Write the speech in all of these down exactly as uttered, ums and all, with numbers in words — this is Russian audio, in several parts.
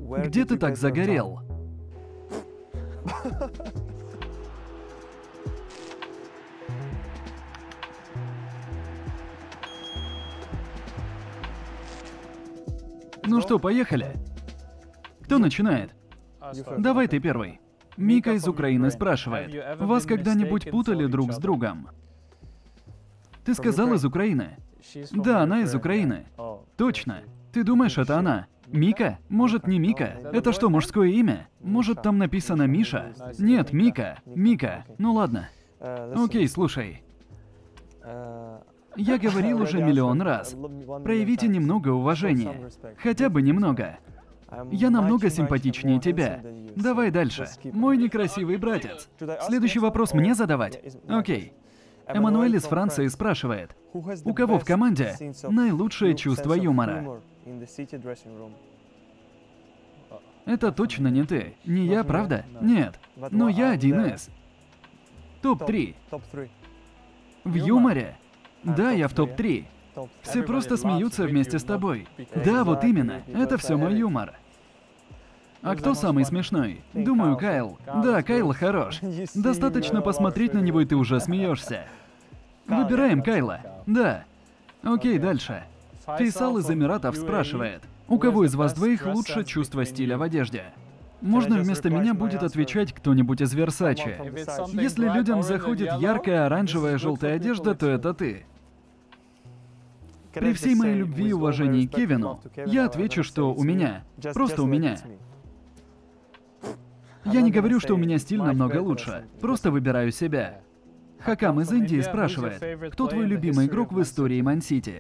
Где ты так загорел? Ну что, поехали? Кто начинает? Давай ты первый. Мика из Украины спрашивает. Вас когда-нибудь путали друг с другом? Ты сказал из Украины? Да, она из Украины. Точно. Ты думаешь, это она? Мика? Может, не Мика? Это что, мужское имя? Может, там написано Миша? Нет, Мика. Мика. Ну ладно. Окей, слушай. Я говорил уже миллион раз. Проявите немного уважения. Хотя бы немного. Я намного симпатичнее тебя. Давай дальше. Мой некрасивый братец. Следующий вопрос мне задавать? Окей. Эммануэль из Франции спрашивает. У кого в команде наилучшее чувство юмора? Это точно не ты. Не я, правда? Нет. Но я один из. топ три. В юморе? Да, я в топ три. Все просто смеются вместе с тобой. Да, вот именно. Это все мой юмор. А кто самый смешной? Думаю, Кайл. Да, Кайл хорош. Достаточно посмотреть на него, и ты уже смеешься. Выбираем Кайла. Да. Окей, дальше. Фейсал из Эмиратов спрашивает. У кого из вас двоих лучше чувство стиля в одежде? Можно вместо меня будет отвечать кто-нибудь из Версаче. Если людям заходит яркая оранжевая желтая одежда, то это ты. При всей моей любви и уважении к Кевину, я отвечу, что у меня. Просто у меня. Я не говорю, что у меня стиль намного лучше. Просто выбираю себя. Хакам из Индии спрашивает, кто твой любимый игрок в истории Ман-Сити?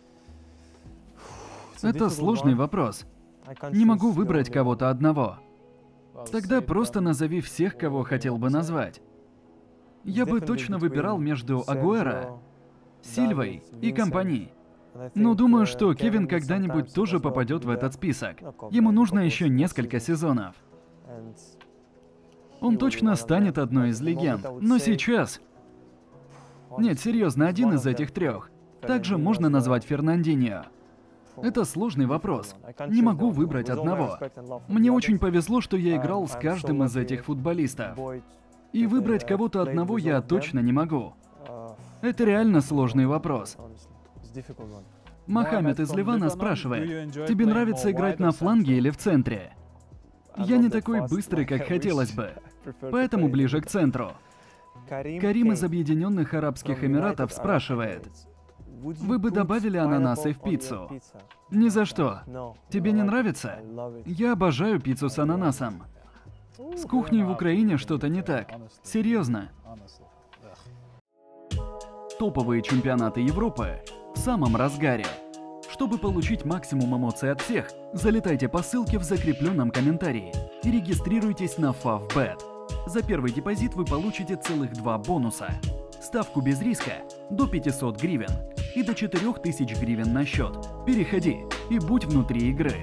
Это сложный вопрос. Не могу выбрать кого-то одного. Тогда просто назови всех, кого хотел бы назвать. Я бы точно выбирал между Агуэро, Сильвой и компанией. Но думаю, что Кевин когда-нибудь тоже попадет в этот список. Ему нужно еще несколько сезонов. Он точно станет одной из легенд. Но сейчас... Нет, серьезно, один из этих трех. Также можно назвать Фернандиньо. Это сложный вопрос. Не могу выбрать одного. Мне очень повезло, что я играл с каждым из этих футболистов. И выбрать кого-то одного я точно не могу. Это реально сложный вопрос. Мохаммед из Ливана спрашивает, тебе нравится играть на фланге или в центре? Я не такой быстрый, как хотелось бы, поэтому ближе к центру. Карим из Объединенных Арабских Эмиратов спрашивает, вы бы добавили ананасы в пиццу? Ни за что. Тебе не нравится? Я обожаю пиццу с ананасом. С кухней в Украине что-то не так. Серьезно. Топовые чемпионаты Европы в самом разгаре. Чтобы получить максимум эмоций от всех, залетайте по ссылке в закрепленном комментарии и регистрируйтесь на Favbet. За первый депозит вы получите целых два бонуса. Ставку без риска до пятисот гривен и до четырёх тысяч гривен на счет. Переходи и будь внутри игры.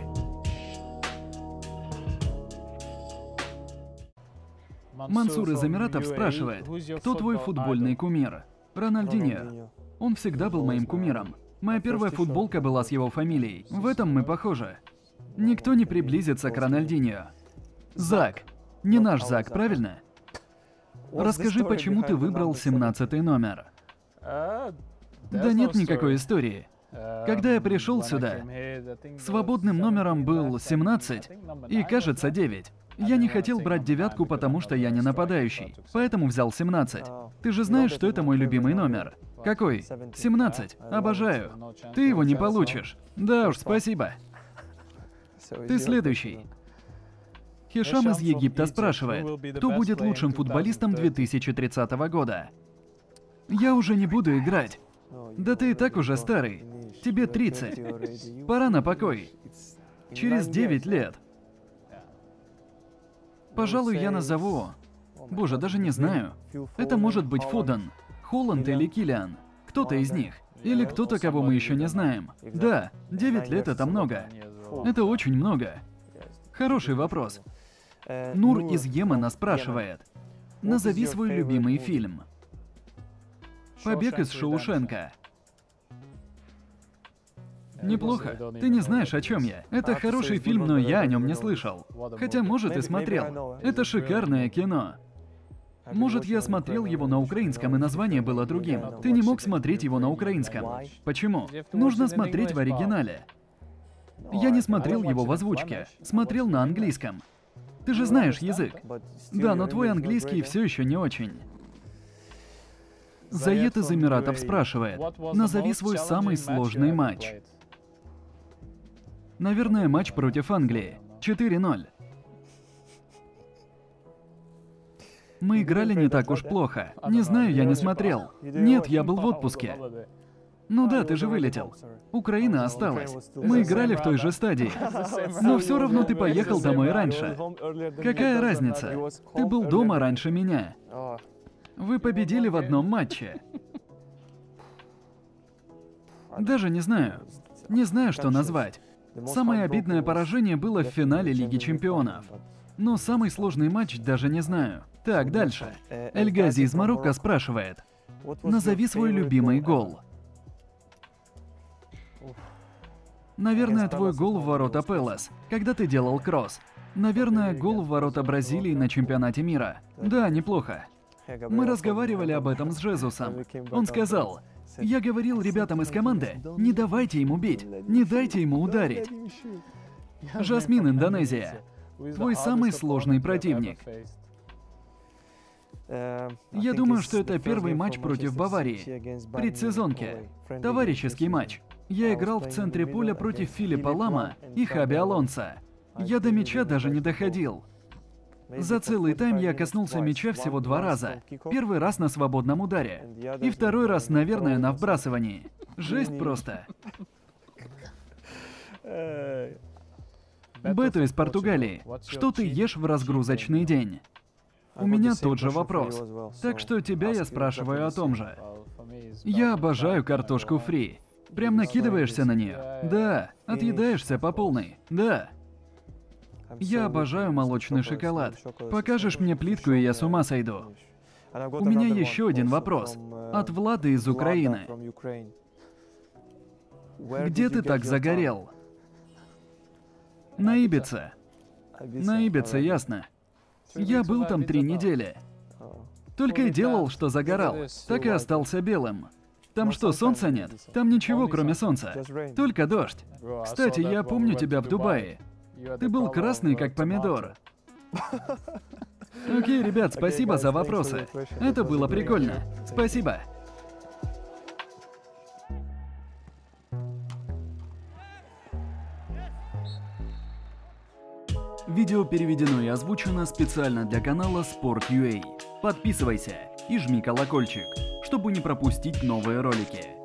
Мансур из Эмиратов спрашивает, кто твой футбольный кумир? Рональдиньо. Он всегда был моим кумиром. Моя первая футболка была с его фамилией. В этом мы похожи. Никто не приблизится к Рональдиньо. Зак. Не наш Зак, правильно? Расскажи, почему ты выбрал семнадцатый номер? Да нет никакой истории. Когда я пришел сюда, свободным номером был семнадцать и, кажется, девять. Я не хотел брать девятку, потому что я не нападающий, поэтому взял семнадцать. Ты же знаешь, что это мой любимый номер. Какой? семнадцать. Обожаю. Ты его не получишь. Да уж, спасибо. Ты следующий. Хишам из Египта спрашивает, кто будет лучшим футболистом две тысячи тридцатого года? Я уже не буду играть. Да ты и так уже старый. Тебе тридцать. Пора на покой. Через девять лет. Пожалуй, я назову... Боже, даже не знаю. Это может быть Фоден, Холланд или Киллиан. Кто-то из них. Или кто-то, кого мы еще не знаем. Да, девять лет это много. Это очень много. Хороший вопрос. Нур из Йемена спрашивает. Назови свой любимый фильм. «Побег из Шоушенка». Неплохо. Ты не знаешь, о чем я. Это хороший фильм, но я о нем не слышал. Хотя, может, и смотрел. Это шикарное кино. Может, я смотрел его на украинском, и название было другим. Ты не мог смотреть его на украинском. Почему? Нужно смотреть в оригинале. Я не смотрел его в озвучке. Смотрел на английском. Ты же знаешь язык. Да, но твой английский все еще не очень. Заед из Эмиратов спрашивает, назови свой самый сложный матч. Наверное, матч против Англии. четыре ноль. Мы играли не так уж плохо. Не знаю, я не смотрел. Нет, я был в отпуске. Ну да, ты же вылетел. Украина осталась. Мы играли в той же стадии. Но все равно ты поехал домой раньше. Какая разница? Ты был дома раньше меня. Вы победили в одном матче. Даже не знаю. Не знаю, что назвать. Самое обидное поражение было в финале Лиги Чемпионов. Но самый сложный матч даже не знаю. Так, дальше. Эль-Гази из Марокко спрашивает. Назови свой любимый гол. Наверное, твой гол в ворота Пелос, когда ты делал кросс. Наверное, гол в ворота Бразилии на чемпионате мира. Да, неплохо. Мы разговаривали об этом с Жезусом. Он сказал, я говорил ребятам из команды, не давайте ему бить, не дайте ему ударить. Жасмин, Индонезия. Твой самый сложный противник. Я думаю, что это первый матч против Баварии. Предсезонке. Товарищеский матч. Я играл в центре поля против Филиппа Лама и Хаби Алонсо. Я до мяча даже не доходил. За целый тайм я коснулся мяча всего два раза. Первый раз на свободном ударе. И второй раз, наверное, на вбрасывании. Жесть просто. Бету из Португалии. Что ты ешь в разгрузочный день? У меня тот же вопрос. Так что тебя я спрашиваю о том же. Я обожаю картошку фри. Прям накидываешься на нее? Да. Отъедаешься по полной? Да. Я обожаю молочный шоколад. Покажешь мне плитку, и я с ума сойду. У меня еще один вопрос. От Влады из Украины. Где ты так загорел? На Ибице. На Ибице, ясно. Я был там три недели. Только и делал, что загорал. Так и остался белым. Там что, солнца нет? Там ничего, кроме солнца. Только дождь. Кстати, я помню тебя в Дубае. Ты был красный, как помидор. Окей, ребят, спасибо за вопросы. Это было прикольно. Спасибо. Видео переведено и озвучено специально для канала Sport.ua. Подписывайся и жми колокольчик, чтобы не пропустить новые ролики.